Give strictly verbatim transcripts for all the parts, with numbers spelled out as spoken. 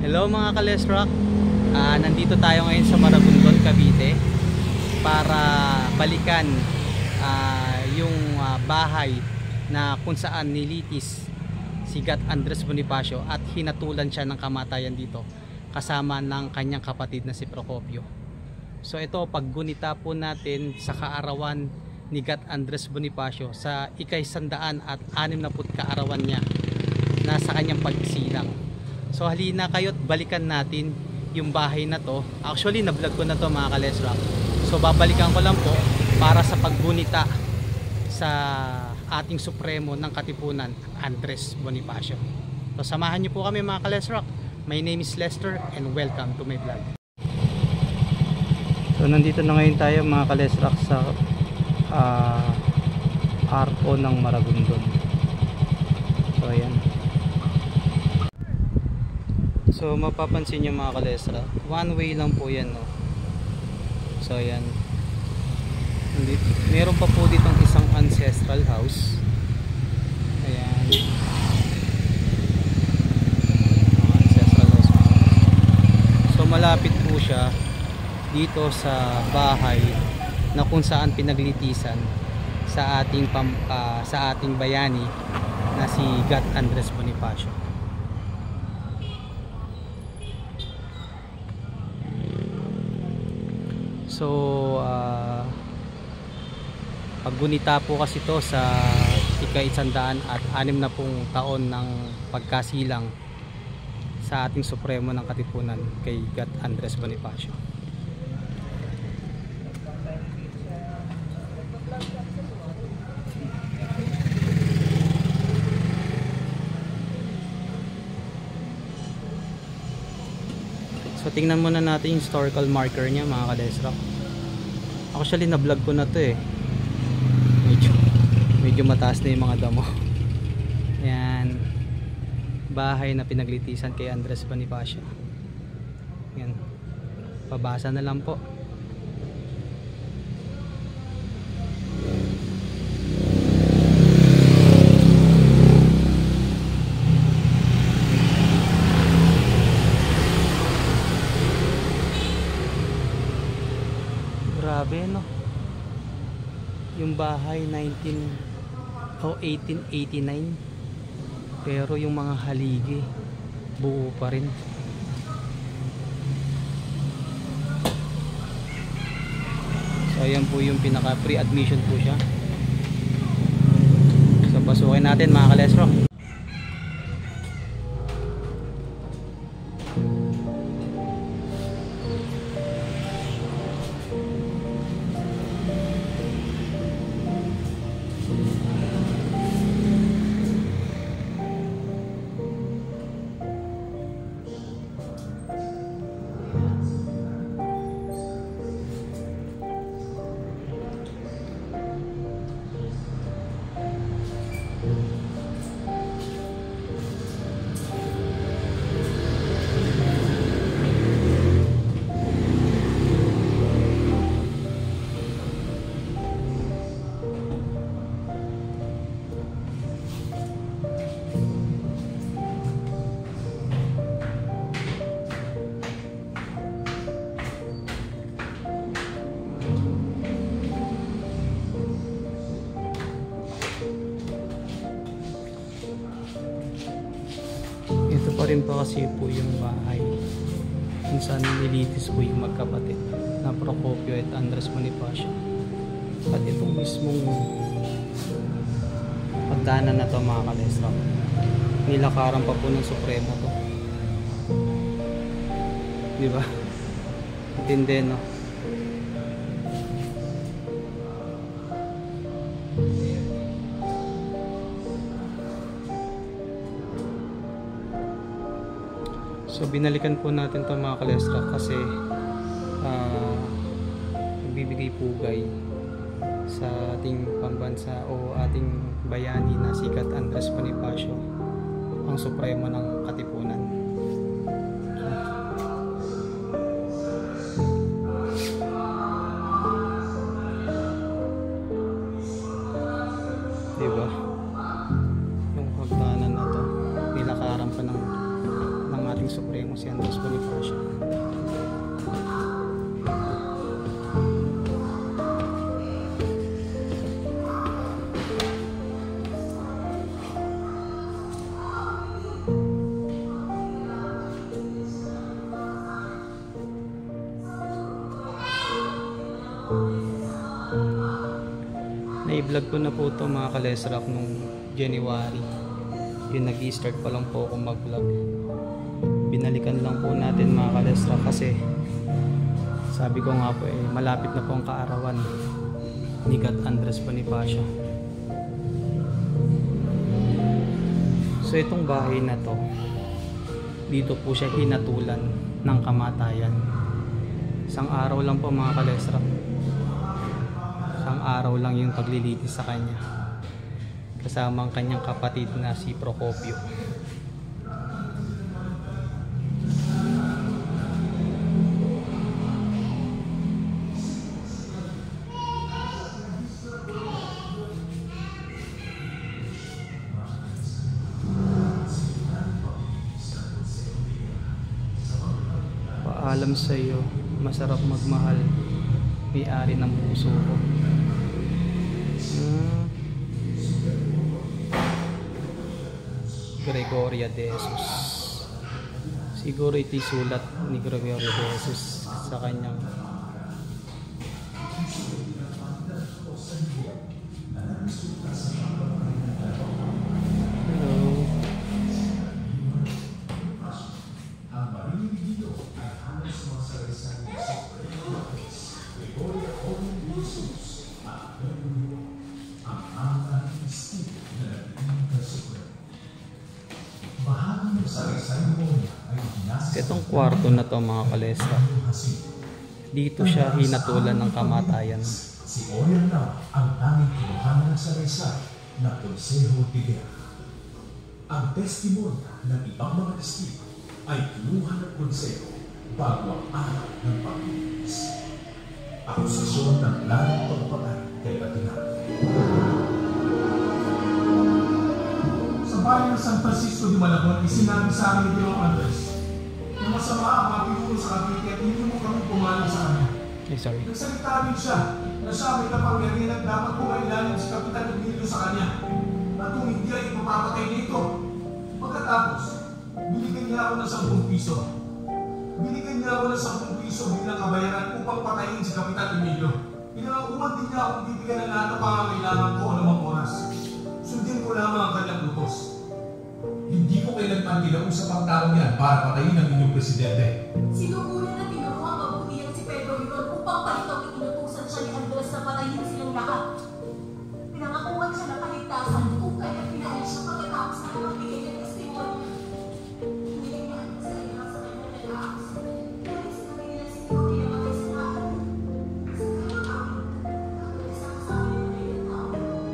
Hello mga ka-Lesrock, uh, nandito tayo ngayon sa Maragondon, Cavite para balikan uh, yung uh, bahay na kung saan nilitis si Gat Andres Bonifacio at hinatulan siya ng kamatayan dito kasama ng kanyang kapatid na si Procopio. So ito, paggunita po natin sa kaarawan ni Gat Andres Bonifacio sa ikaisandaan at anim na put kaarawan niya na sa kanyang pagsilang. So halina kayo't balikan natin yung bahay na to. Actually na-vlog ko na to mga ka-Lesrock. So babalikan ko lang po para sa paggunita sa ating supremo ng Katipunan, Andres Bonifacio. So samahan niyo po kami mga ka-Lesrock. My name is Lester and welcome to my vlog. So nandito na ngayon tayo mga ka-Lesrock sa uh, Arko ng Maragondon. So ayan. So mapapansin nyo mga ka-Lesrock, one way lang po yan, no? So ayan, meron pa po ditong isang ancestral house. Ayan, ancestral house. So malapit po siya dito sa bahay na kung saan pinaglitisan sa ating pam, uh, sa ating bayani na si Gat Andres Bonifacio. So uh, paggunita po kasi to sa ika-isandaan at anim na pong taon ng pagkasilang sa ating supremo ng Katipunan kay Gat Andres Bonifacio. So tingnan muna natin yung historical marker niya mga ka-Lesrock. Actually na vlog ko na to eh. Medyo, medyo mataas na yung mga damo. Yan. Bahay na pinaglitisan kay Andres Bonifacio. Yan. Pabasa na lang po. Grabe no, yung bahay nineteen o eighteen eighty-nine pero yung mga haligi buo pa rin. So ayan po yung pinaka pre-admission po siya. So pasukin natin mga ka-Lesrock. Pa rin pa kasi po yung bahay kung saan nilitis po yung magkapatid na Procopio at Andres Bonifacio. At itong mismong pagdaanan na to mga ka-Lesrock, nilakaran pa po ng Supremo to, di ba? Matindi no? So binalikan po natin ito mga ka-Lesrock kasi uh, bibigay pugay sa ating pambansa o ating bayani na si Gat Andres Bonifacio, ang supremo ng Katipunan. Diba? Yung hagdanan na to, nilakaran pa ng Supremo si Andres Bonifacio. Na-vlog ko na po ito mga kalesrak nung January. Yun, nag-i-start pa lang po ako mag-vlog. Binalikan lang po natin mga kalesrak kasi sabi ko nga po eh, malapit na po ang kaarawan ni God Andres Bonifacio. So itong bahay na to, dito po siya hinatulan ng kamatayan. Isang araw lang po mga kalesrak. Isang araw lang yung paglilitis sa kanya kasama ang kanyang kapatid na si Procopio. Paalam sa iyo, masarap magmahal, may-ari ng puso ko. Hmm. Gregoria de Jesus. Siguro ito'y sulat ni Gregoria de Jesus sa kanyang hello. Itong kwarto na to mga kalesa, dito siya hinatulan ng kamatayan. Si Orion na ang tanging kinuhanan ng salaysay na Consejo de Guerra. Ang testimony ng ibang mga testigo ay kinuha ng konseho bago ang araw ng paglilitis. Akusasyon ng larang pagpatay kay Batinag. Sa bayan ng San Francisco de Malabon, isinabi sa amin ni Ginoong Andres na masama ang mapinuro sa Cavite at hindi mo kami pumalang sa kanya. Eh, sorry. Nagsalita rin siya na siya may kapangyarihan at dapat kumailalim si Kapitan Emilio sa kanya at kung hindi ay ipapapatay nito. Pagkatapos, binigyan niya ako ng sampung piso. Binigyan niya ako ng sampung piso bilang kabayaran upang patayin si Kapitan Emilio. Pinangakuman din niya akong bibigyan ng lahat ng pangangailangan ko o namang oras. Sundin ko lamang ang kanyang utos. Hindi ko kailanman kinausap ang taong yan para patayin ang inyong presidente. Sinukunan na tinuro ang kabutihan si Pedro Riron upang palitaw na inutusan siya ni Andres na patayin silang lahat. Pinangakuan siya ng kaligtasan kung kaya pinahin siya pagkatapos na magbigay ng testimony. Hindi niya ang masaya sa kanya nag-aas. Dahil sinabi nila si Tony na matay sa lahat. Sa kanya kami, isang sa amin na ilang tao.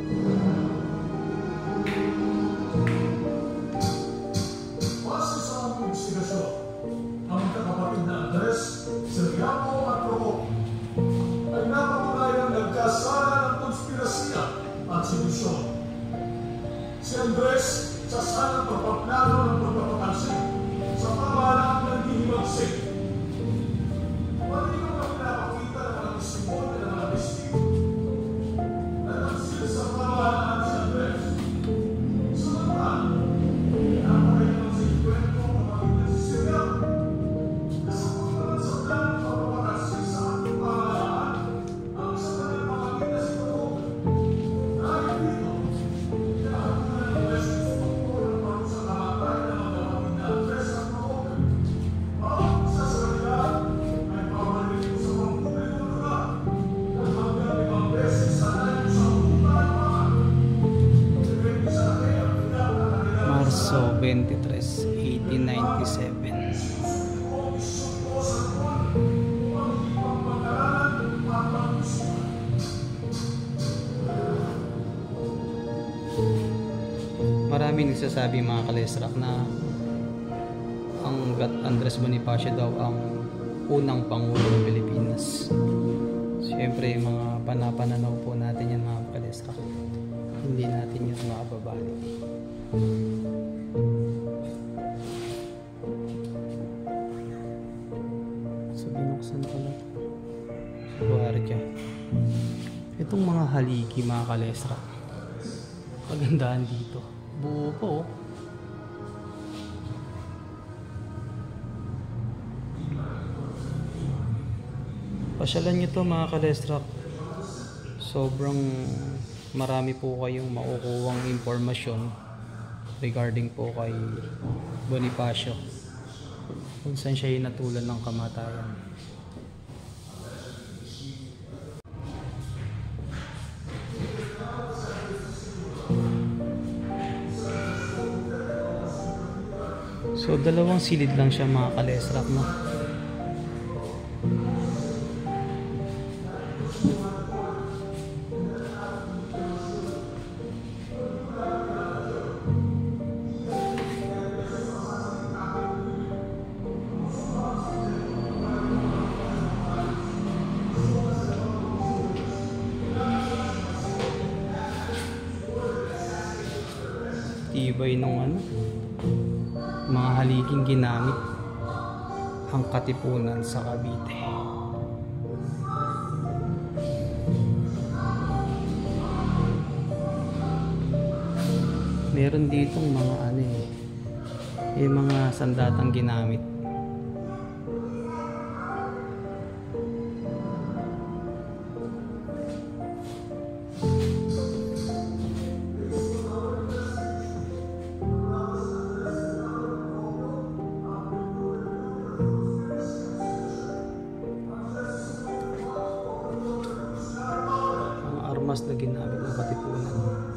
Base sa aming investigasyon, ang magkakapatid na Andres, Seriaco at Procopio ay napatunayang nagkasala ng konspirasya at sedisyon. Si Andres sa salang pagpaplano ng pagpapapansin sa pamahalaan ng hihimagsik. Pwede ko kami napakita ng mga testimonyo ng mga testigo na nagsil sa pamahalaan si Andres. Samantala, pinapakita ng sa ikwento ang pamamagitan si Seriaco. Nasagot naman sa plano ng pagpapapansin sa ating pamahalaan ang isa na ng pamamagitan si Procopio. Dahil dito, pinakatunan ng Leslie sa pagkuhan ng parusang kamatay ng mga kapatid na Andres at Procopio. Bawat isa sa kanila ay pabalik sa pangkulit ng lugar at hanggang limang beses sa layo sa punta ng mga. Depende sa kanya ang pinaka na kanilang Marso twenty-three, eighteen ninety-seven. Maraming nagsasabi mga kalesrak na ang God Andres Bonifacio daw ang unang pangulo ng Pilipinas. Siyempre mga panapananaw po natin yan mga kalesrak. Hindi natin yan mababalik. Binuksan ko na. Sa gwardiya. Itong mga haligi mga kalesra. Kagandahan dito. Buo po. Oh. Pasyalan nyo to mga kalesra. Sobrang marami po kayong makukuhang impormasyon regarding po kay Bonifacio. Kung saan siya hinatulan ng kamatayan. So dalawang silid lang siya mga kalesrak, no? Tibay nung ano, mga haliging ginamit ang Katipunan sa Cavite. Meron ditong mga ano eh, yung mga sandatang ginamit. Armas na ginamit ng Katipunan.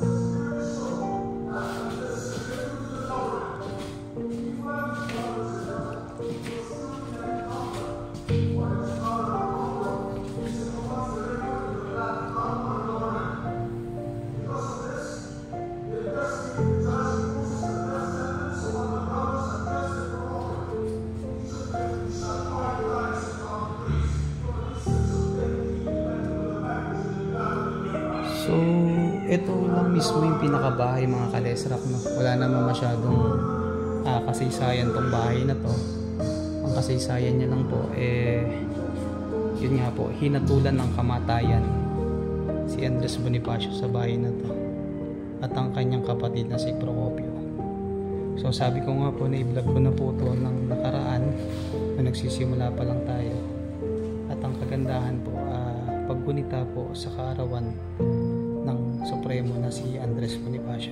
So, ito lang mismo yung pinakabahay mga kalesrak, no? Wala naman masyadong ah, kasaysayan tong bahay na to. Ang kasaysayan niya lang po, eh, yun nga po, hinatulan ng kamatayan si Andres Bonifacio sa bahay na to. At ang kanyang kapatid na si Procopio. So, sabi ko nga po na i-vlog ko na po to ng nakaraan na nagsisimula pa lang tayo. At ang kagandahan po, ah, paggunita po sa kaarawan ng Supremo na si Andres Bonifacio.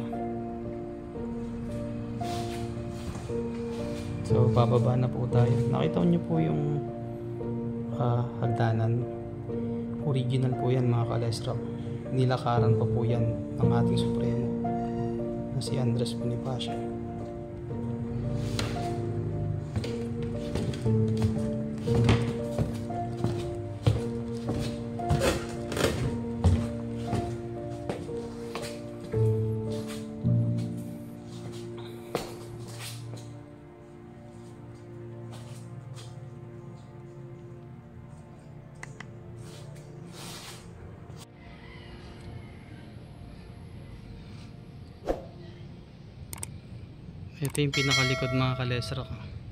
So bababa na po tayo. Nakita niyo po yung uh, hagdanan. Original po yan mga kalesrak. Nilakaran pa po yan ng ating Supremo na si Andres Bonifacio. Ito yung pinakalikod mga kalesrak.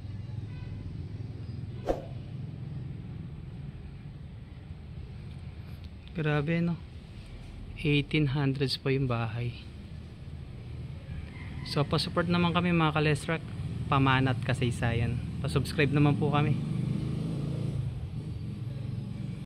Grabe no, eighteen hundreds pa yung bahay. So pa-support naman kami mga kalesrak, Pamanat Kasaysayan. Pa-subscribe naman po kami.